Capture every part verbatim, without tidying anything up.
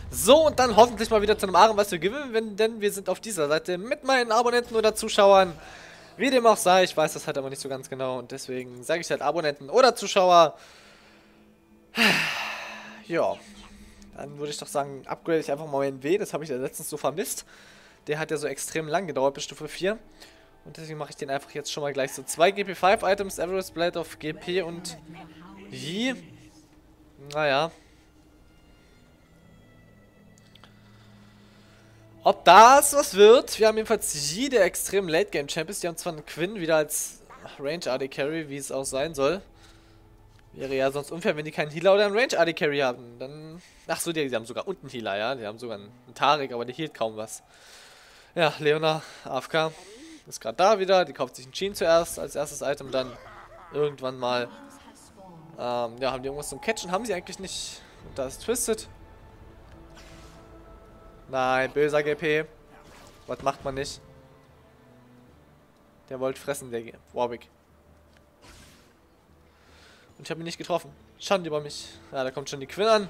So, und dann hoffentlich mal wieder zu einem Aren, was wir gewinnen, denn wir sind auf dieser Seite mit meinen Abonnenten oder Zuschauern. Wie dem auch sei, ich weiß das halt aber nicht so ganz genau und deswegen sage ich halt Abonnenten oder Zuschauer. Ja, dann würde ich doch sagen, upgrade ich einfach mal meinen W, das habe ich ja letztens so vermisst. Der hat ja so extrem lang gedauert bis Stufe vier. Und deswegen mache ich den einfach jetzt schon mal gleich so. Zwei G P fünf Items, Everest Blade auf G P und Yi. Naja. Ob das was wird? Wir haben jedenfalls Yi, der extrem Late Game Champ ist. Die haben zwar einen Quinn wieder als Range A D Carry, wie es auch sein soll. Wäre ja sonst unfair, wenn die keinen Healer oder einen Range A D Carry haben. Dann. Ach so, die, die haben sogar unten Healer, ja. Die haben sogar einen, einen Tarek, aber der healt kaum was. Ja, Leona, A F K. Ist gerade da wieder. Die kauft sich einen Sheen zuerst als erstes Item, dann irgendwann mal. Ähm, ja, haben die irgendwas zum Catchen? Haben sie eigentlich nicht. Und da ist Twisted. Nein, böser G P. Was macht man nicht? Der wollte fressen, der Warwick. Und ich habe ihn nicht getroffen. Schande über mich. Ja, da kommt schon die Quinn an.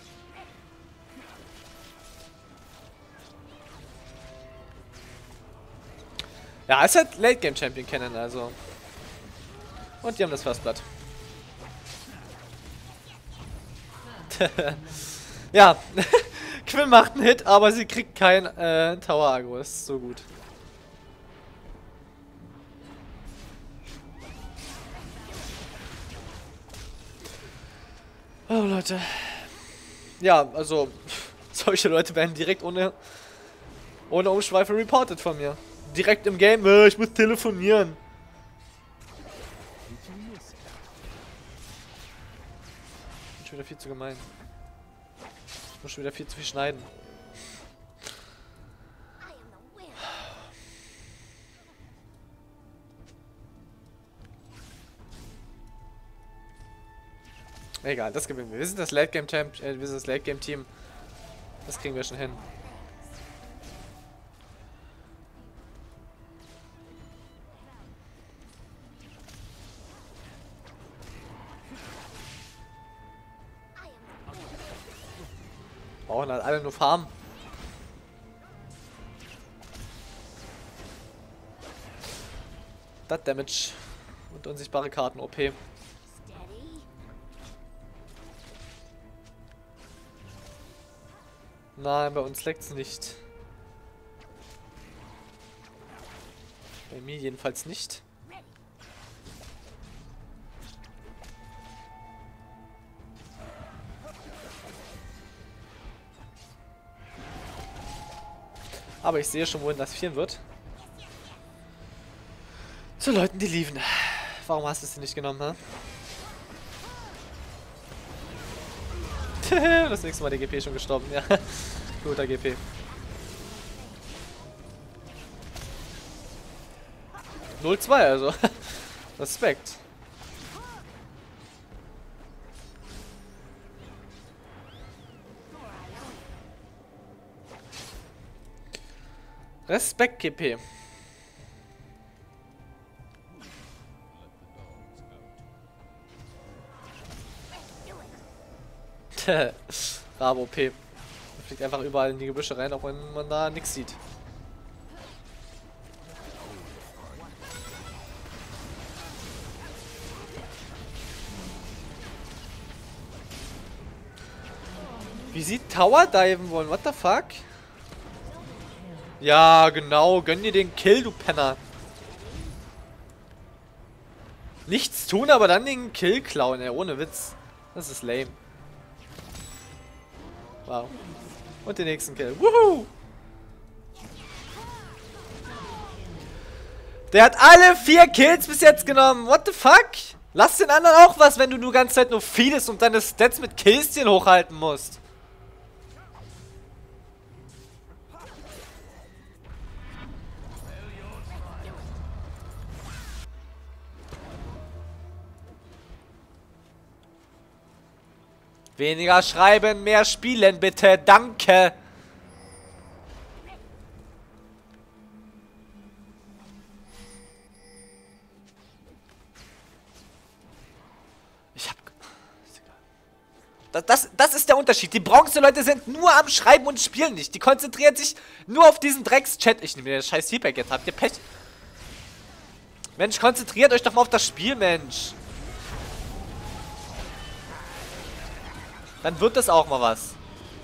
Ja, ist halt Late Game Champion kennen, also. Und die haben das First Blood. Ja, Quinn macht einen Hit, aber sie kriegt kein äh, Tower Agro. Ist so gut. Oh, Leute. Ja, also, solche Leute werden direkt ohne, ohne Umschweife reported von mir. Direkt im Game, äh, ich muss telefonieren. Ich bin schon wieder viel zu gemein. Ich muss schon wieder viel zu viel schneiden. Egal, das gewinnen wir. Wir sind das Late Game Champ, äh, wir sind das Late Game Team. Das kriegen wir schon hin. Brauchen halt alle nur Farm. Das Damage und unsichtbare Karten O P. Nein, bei uns leckt's nicht. Bei mir jedenfalls nicht. Aber ich sehe schon, wohin das führen wird. Zu Leuten, die liefen. Warum hast du es denn nicht genommen, ne? Das nächste Mal der G P schon gestorben, ja. Guter G P. null zwei, also. Respekt. Respekt, G P. Rabo P. Man fliegt einfach überall in die Gebüsche rein, auch wenn man da nichts sieht. Wie sie Tower diven wollen, what the fuck? Ja, genau, gönn dir den Kill, du Penner. Nichts tun, aber dann den Kill klauen, ey, ohne Witz. Das ist lame. Wow. Und den nächsten Kill. Woohoo! Der hat alle vier Kills bis jetzt genommen. What the fuck? Lass den anderen auch was, wenn du die ganze Zeit nur feedest und deine Stats mit Killstien hochhalten musst. Weniger schreiben, mehr spielen, bitte. Danke. Ich hab... Ist egal. Das, das, das ist der Unterschied. Die Bronze-Leute sind nur am Schreiben und spielen nicht. Die konzentrieren sich nur auf diesen Drecks-Chat. Ich nehme mir das scheiß Feedback jetzt. Habt ihr Pech? Mensch, konzentriert euch doch mal auf das Spiel, Mensch. Dann wird das auch mal was.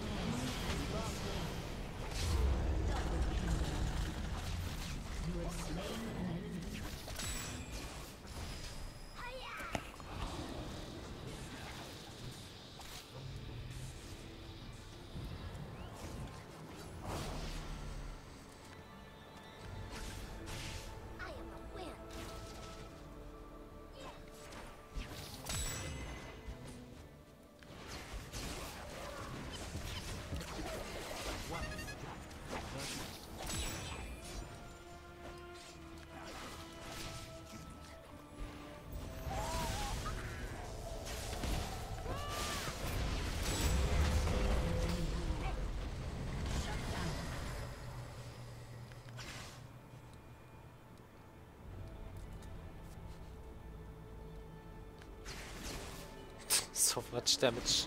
So much damage.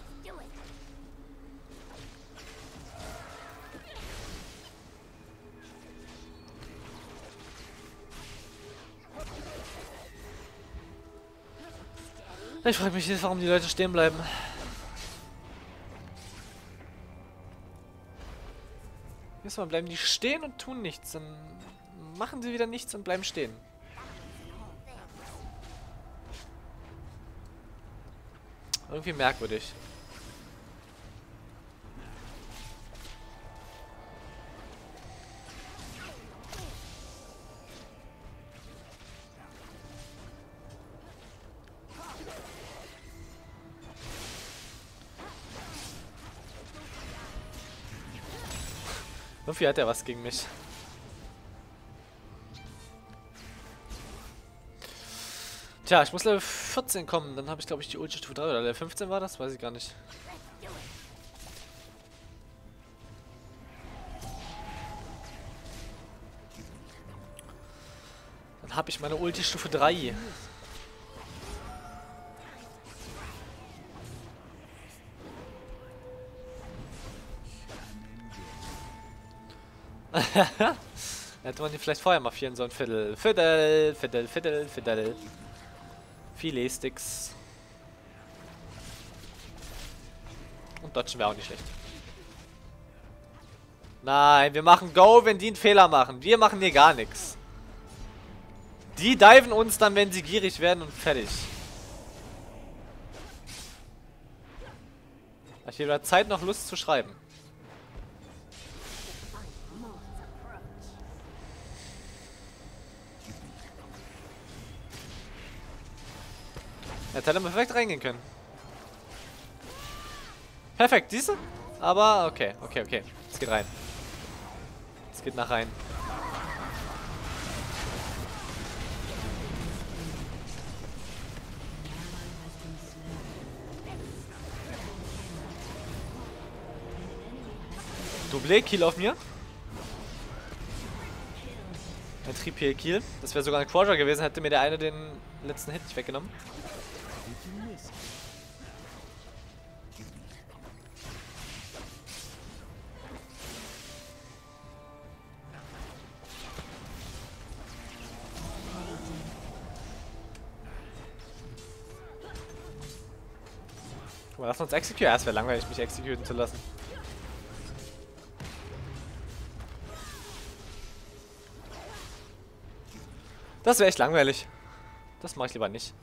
Ich frage mich jetzt, warum die Leute stehen bleiben. Jetzt mal bleiben die stehen und tun nichts. Dann machen sie wieder nichts und bleiben stehen. Irgendwie merkwürdig. Irgendwie hat er was gegen mich. Tja, ich muss Level vierzehn kommen, dann habe ich glaube ich die Ulti Stufe drei oder Level fünfzehn war das? Weiß ich gar nicht. Dann habe ich meine Ulti Stufe drei. Hätte man die vielleicht vorher markieren sollen. Viertel, Viertel, Viertel, Viertel, Viertel. Viele Sticks. Und dodgen wäre auch nicht schlecht. Nein, wir machen Go, wenn die einen Fehler machen. Wir machen hier gar nichts. Die diven uns dann, wenn sie gierig werden und fertig. Ich habe weder Zeit noch Lust zu schreiben. Jetzt hätte man perfekt reingehen können. Perfekt, diese? Aber okay, okay, okay. Es geht rein. Es geht nach rein. Double Kill auf mir. Ein Triple Kill. Das wäre sogar ein Quadra gewesen, hätte mir der eine den letzten Hit nicht weggenommen. Guck mal, lass uns executen. Ja, es wäre langweilig, mich executen zu lassen. Das wäre echt langweilig. Das mache ich lieber nicht.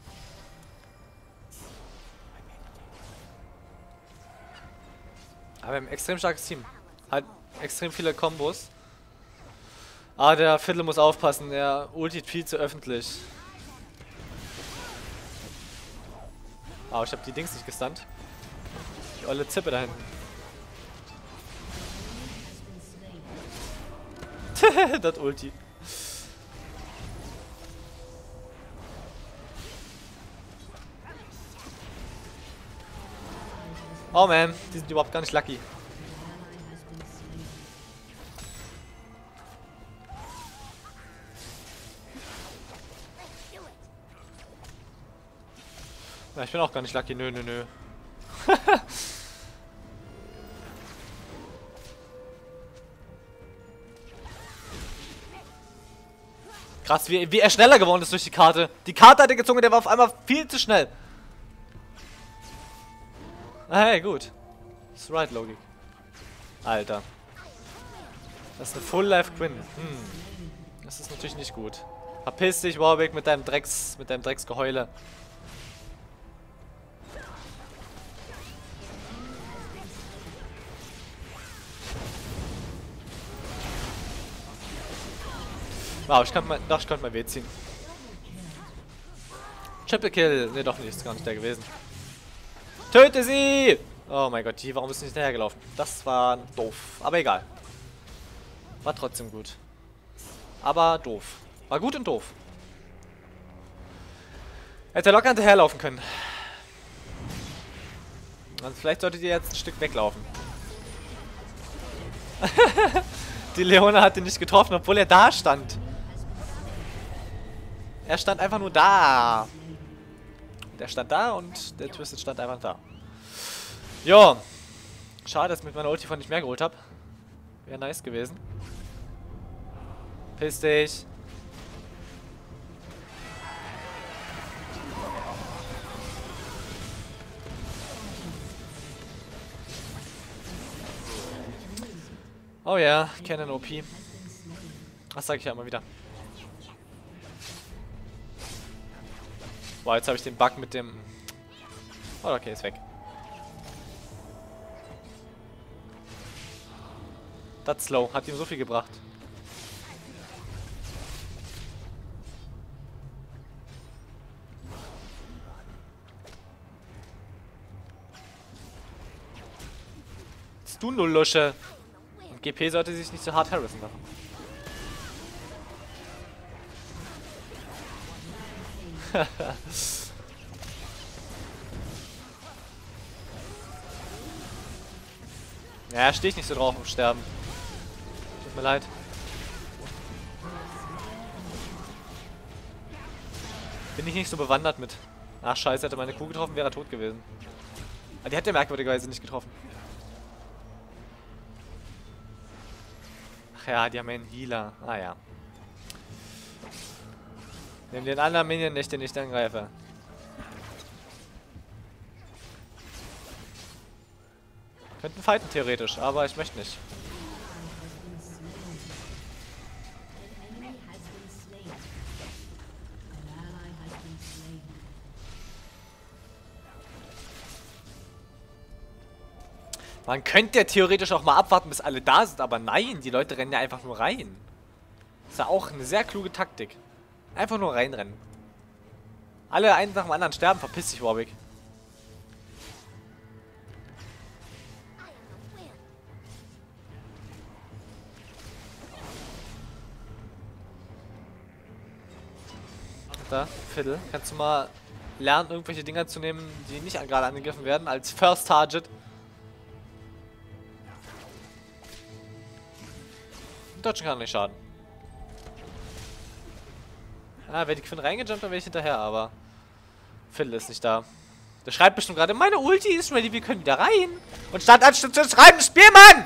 Aber wir haben ein extrem starkes Team. Halt extrem viele Kombos. Ah, der Fiddle muss aufpassen. Der ultit viel zu öffentlich. Ah, ich habe die Dings nicht gestunt. Die olle Zippe da hinten. Das Ulti. Oh man, die sind überhaupt gar nicht lucky. Ja, ich bin auch gar nicht lucky, nö, nö, nö. Krass, wie, wie er schneller geworden ist durch die Karte. Die Karte hat er gezogen, der war auf einmal viel zu schnell. Ah, hey, gut. Das ist Right-Logik. Alter. Das ist eine Full-Life-Quinn. Hm. Das ist natürlich nicht gut. Verpiss dich, Warwick, mit deinem Drecks, mit deinem Drecksgeheule. Wow, ich konnte mal, doch, ich konnte mal weh ziehen. Triple Kill. Ne, doch nicht, ist gar nicht der gewesen. Töte sie! Oh mein Gott, die, warum ist nicht hinterhergelaufen? Das war doof, aber egal. War trotzdem gut. Aber doof. War gut und doof. Hätte locker hinterherlaufen können. Und vielleicht solltet ihr jetzt ein Stück weglaufen. Die Leona hat ihn nicht getroffen, obwohl er da stand. Er stand einfach nur da. Der stand da und der Twisted stand einfach da. Jo. Schade, dass ich mit meiner Ulti von nicht mehr geholt habe. Wäre nice gewesen. Piss dich. Oh ja, Cannon O P. Das sage ich ja immer wieder. Boah, jetzt habe ich den Bug mit dem... Oh, okay, ist weg. Das Slow hat ihm so viel gebracht. Jetzt du null Lusche. Und G P sollte sich nicht so hart harassen machen. Ja, stehe ich nicht so drauf auf Sterben. Tut mir leid. Bin ich nicht so bewandert mit. Ach scheiße, hätte meine Kuh getroffen, wäre er tot gewesen. Aber die hätte merkwürdigerweise nicht getroffen. Ach ja, die haben einen Healer. Ah ja. Nimm den anderen Minion nicht, den ich dann greife. Könnten fighten theoretisch, aber ich möchte nicht. Man könnte ja theoretisch auch mal abwarten, bis alle da sind, aber nein, die Leute rennen ja einfach nur rein. Das ist ja auch eine sehr kluge Taktik. Einfach nur reinrennen. Alle einen nach dem anderen sterben, verpiss dich, Warwick. Da, Fiddle, kannst du mal lernen, irgendwelche Dinger zu nehmen, die nicht gerade angegriffen werden, als First Target. Dodgen kann nicht schaden. Ah, wäre die Quinn reingejumpt, dann wäre ich hinterher, aber Fiddle ist nicht da. Der schreibt bestimmt gerade, meine Ulti ist ready, wir können wieder rein. Und statt anstatt zu schreiben, Spielmann!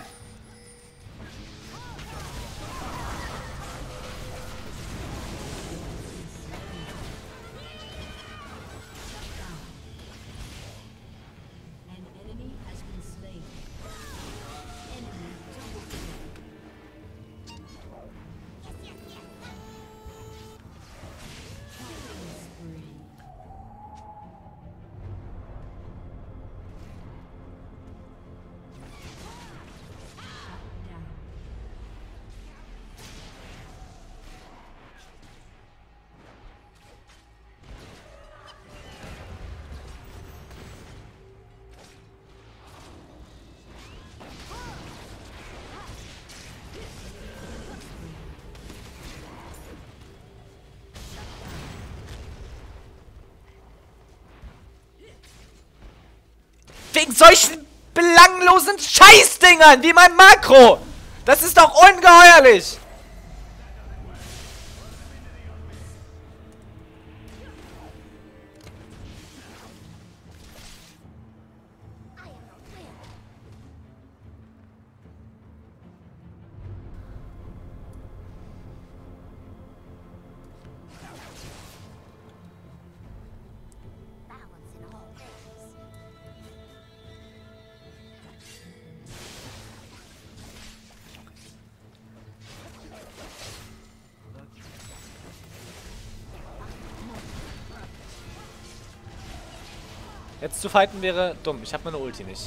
Wegen solchen belanglosen Scheißdingern wie mein Makro. Das ist doch ungeheuerlich. Jetzt zu fighten wäre dumm. Ich habe meine Ulti nicht.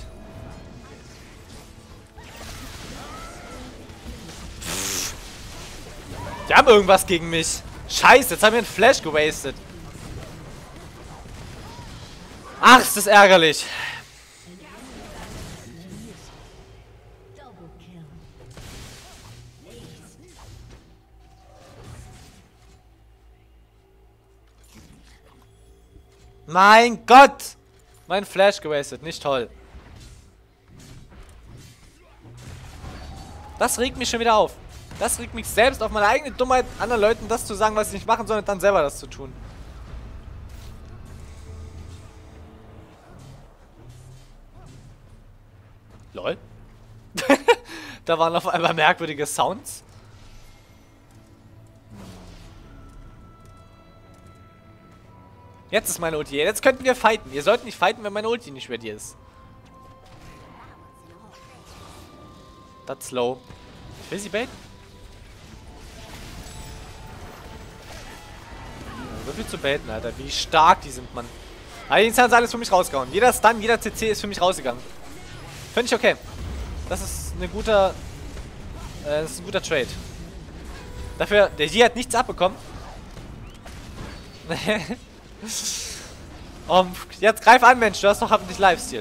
Pff. Die haben irgendwas gegen mich. Scheiße, jetzt haben wir einen Flash gewastet. Ach, ist das ärgerlich. Mein Gott! Mein Flash gewastet, nicht toll. Das regt mich schon wieder auf. Das regt mich selbst auf, meine eigene Dummheit, anderen Leuten das zu sagen, was sie nicht machen, sondern dann selber das zu tun. Lol. Da waren auf einmal merkwürdige Sounds. Jetzt ist meine Ulti. Jetzt könnten wir fighten. Ihr sollt nicht fighten, wenn meine Ulti nicht ready ist. Das slow. Ich will sie baiten. So viel zu baiten, Alter. Wie stark die sind, Mann. Aber jetzt haben sie alles für mich rausgehauen. Jeder Stun, jeder C C ist für mich rausgegangen. Finde ich okay. Das ist eine guter, äh, das ist ein guter Trade. Dafür, der Yi hat nichts abbekommen. um, jetzt greif an, Mensch. Du hast doch hoffentlich Lifesteal.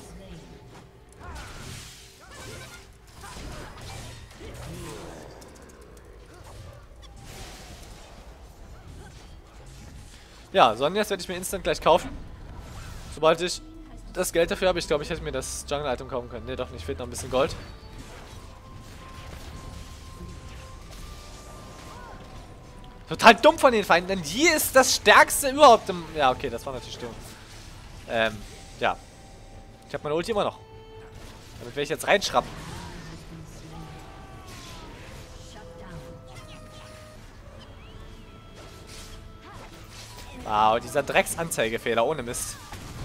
Ja, Sonjas werde ich mir instant gleich kaufen. Sobald ich das Geld dafür habe. Ich glaube, ich hätte mir das Jungle-Item kaufen können. Ne, doch nicht. Fehlt noch ein bisschen Gold. Total dumm von den Feinden, denn hier ist das Stärkste überhaupt im... Ja, okay, das war natürlich dumm. Ähm, ja. Ich habe meine Ulti immer noch. Damit werde ich jetzt reinschrappen. Wow, dieser Drecksanzeigefehler, ohne Mist.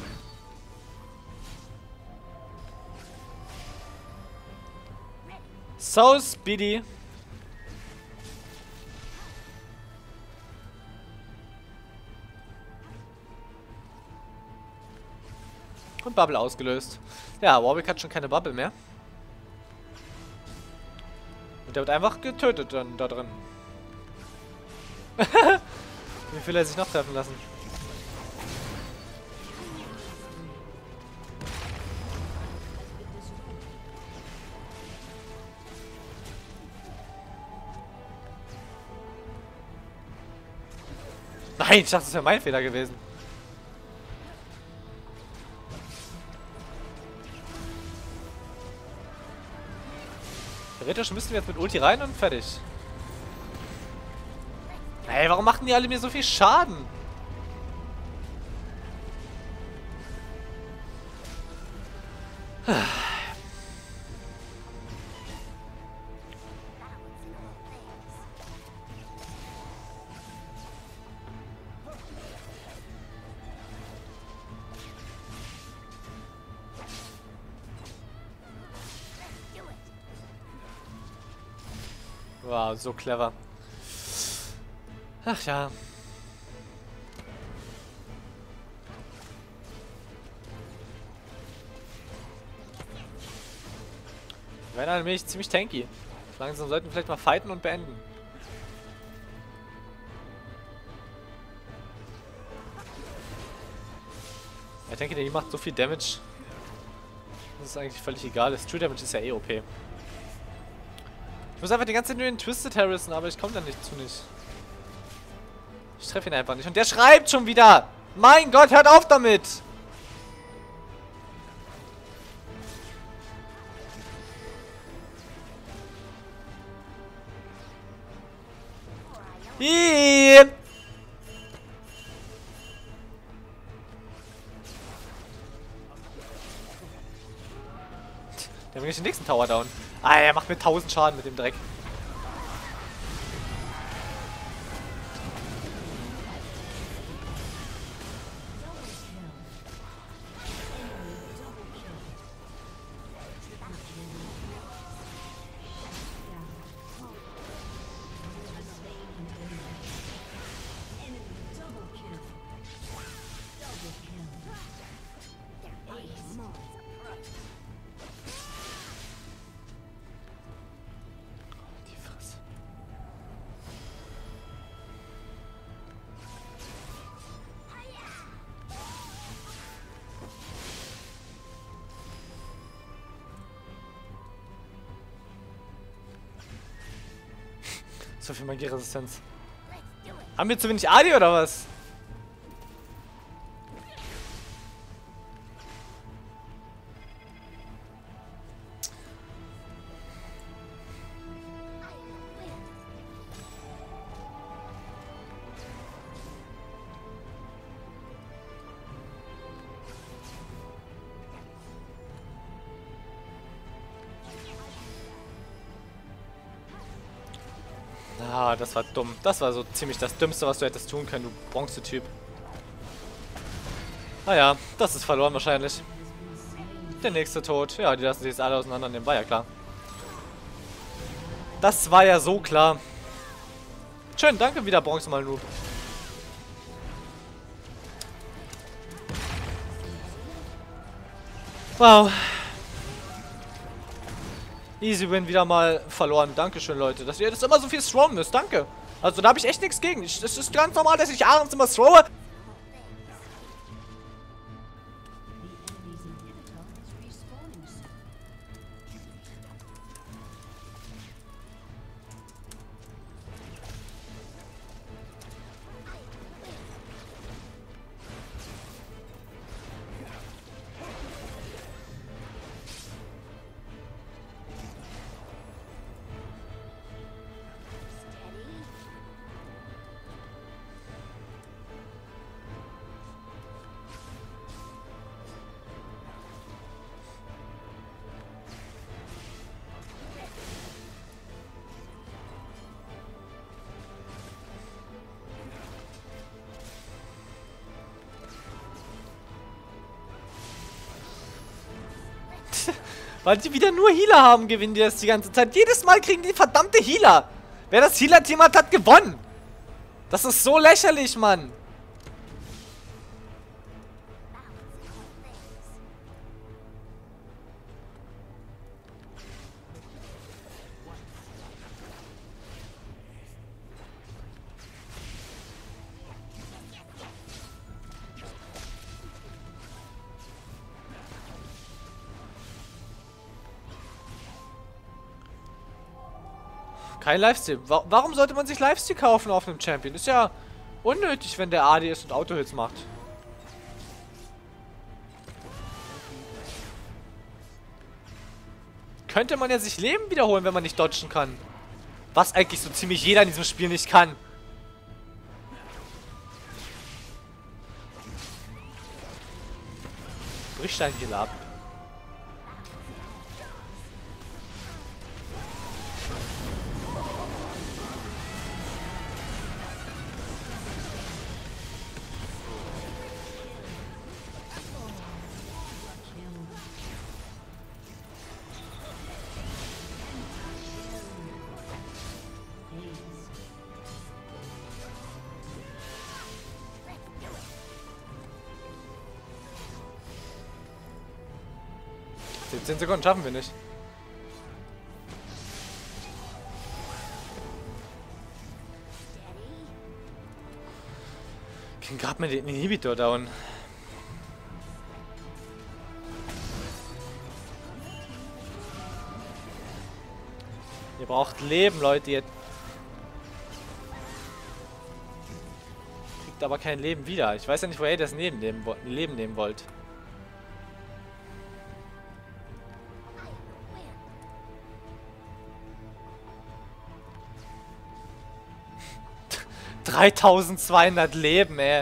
So speedy. Und Bubble ausgelöst. Ja, Warwick hat schon keine Bubble mehr. Und der wird einfach getötet dann da drin. Wie viel er sich noch treffen lassen? Nein, ich dachte, das wäre mein Fehler gewesen. Theoretisch müssten wir jetzt mit Ulti rein und fertig. Ey, warum machen die alle mir so viel Schaden? Wow, so clever. Ach ja. Wir werden nämlich ziemlich tanky. Langsam sollten wir vielleicht mal fighten und beenden. Ich denke, der macht so viel Damage. Das ist eigentlich völlig egal. Das True Damage ist ja eh O P. Ich muss einfach die ganze Zeit nur den Twisted Harrison, aber ich komme da nicht zu nicht. Ich treffe ihn einfach nicht. Und der schreibt schon wieder! Mein Gott, hört auf damit! Hiiii! Der bringt den nächsten Tower down. Ah, er macht mir tausend Schaden mit dem Dreck. So viel Magieresistenz. Haben wir zu wenig A D oder was? Ah, das war dumm. Das war so ziemlich das Dümmste, was du hättest tun können, du Bronze-Typ. Naja, das ist verloren wahrscheinlich. Der nächste tot. Ja, die lassen sich jetzt alle auseinandernehmen. War ja klar. Das war ja so klar. Schön, danke wieder, Bronze mal Noob. Wow. Easy Win wieder mal verloren. Dankeschön, Leute. Dass ihr das immer so viel throwen müsst. Danke. Also da habe ich echt nichts gegen. Es ist ganz normal, dass ich abends immer throwe. Weil die wieder nur Healer haben, gewinnen die das die ganze Zeit. Jedes Mal kriegen die verdammte Healer. Wer das Healer-Team hat, hat gewonnen. Das ist so lächerlich, Mann. Kein Lifesteal. Warum sollte man sich Lifesteal kaufen auf einem Champion? Ist ja unnötig, wenn der A D ist und Autohits macht. Könnte man ja sich Leben wiederholen, wenn man nicht dodgen kann. Was eigentlich so ziemlich jeder in diesem Spiel nicht kann. Brichstein hier ab. zehn Sekunden schaffen wir nicht. Kriegen gerade mal den Inhibitor down. Ihr braucht Leben, Leute. Ihr kriegt aber kein Leben wieder. Ich weiß ja nicht, woher ihr das Leben nehmen, Leben nehmen wollt. dreitausendzweihundert Leben, ey.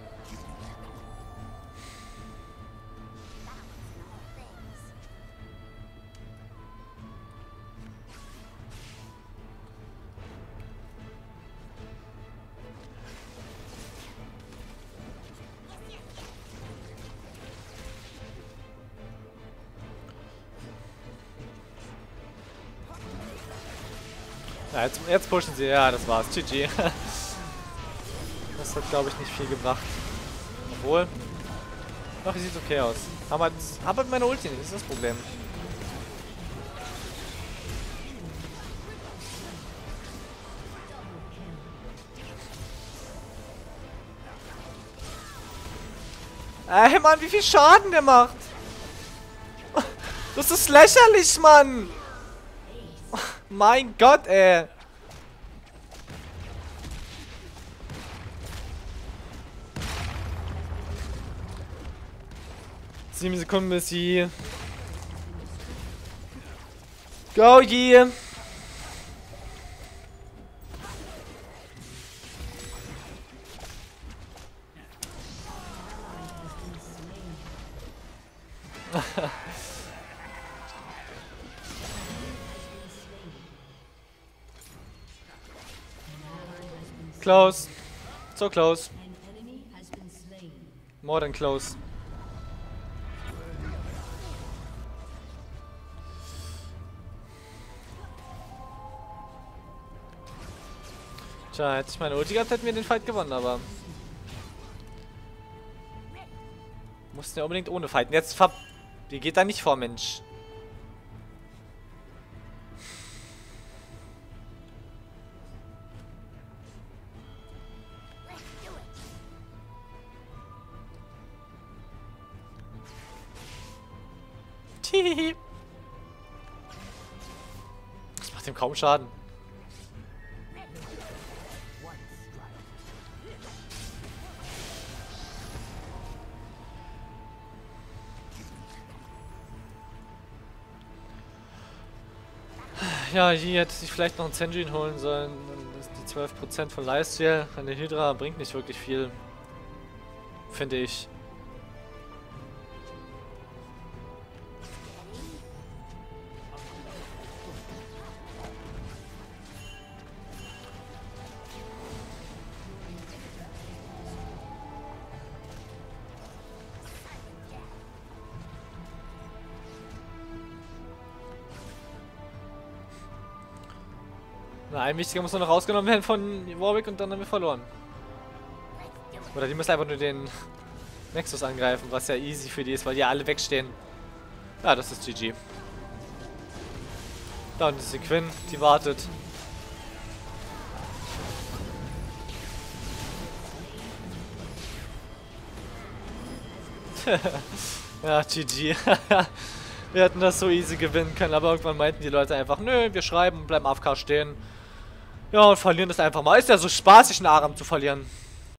Ja, jetzt, jetzt pushen sie. Ja, das war's. G G. Das hat, glaube ich, nicht viel gebracht. Obwohl. Doch, hier sieht okay aus. Aber aber meine Ulti nicht, das ist das Problem. Ey, Mann, wie viel Schaden der macht! Das ist lächerlich, Mann! Mein Gott, ey! sieben Sekunden bis sie. Go, Yi! Close. So close. More than close. Tja, hätte ich meine Ulti gehabt, hätten wir den Fight gewonnen, aber... Mussten ja unbedingt ohne fighten. Jetzt ver... Wie geht da nicht vor, Mensch? Tihihi. Das macht ihm kaum Schaden. Ja, hier hätte sich vielleicht noch einen Senjin holen sollen. Die zwölf Prozent von Lifesteal an der Hydra bringt nicht wirklich viel. Finde ich. Na, ein wichtiger muss nur noch rausgenommen werden von Warwick und dann haben wir verloren. Oder die müssen einfach nur den Nexus angreifen, was ja easy für die ist, weil die ja alle wegstehen. Ja, das ist G G. Da unten ist die Quinn, die wartet. Ja, G G. Wir hätten das so easy gewinnen können, aber irgendwann meinten die Leute einfach, nö, wir schreiben, bleiben A F K stehen. Ja, und verlieren das einfach mal. Ist ja so spaßig, einen Aram zu verlieren.